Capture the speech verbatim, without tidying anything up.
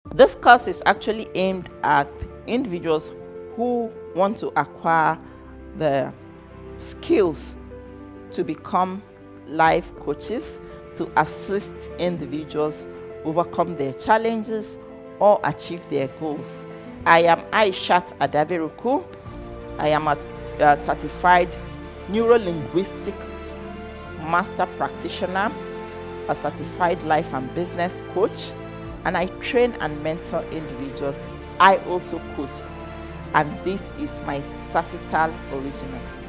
This course is actually aimed at individuals who want to acquire the skills to become life coaches, to assist individuals overcome their challenges or achieve their goals. I am Aishat Adaviruku. I am a, a certified neuro-linguistic master practitioner, a certified life and business coach, and I train and mentor individuals. I also coach, and this is my Sapphital original.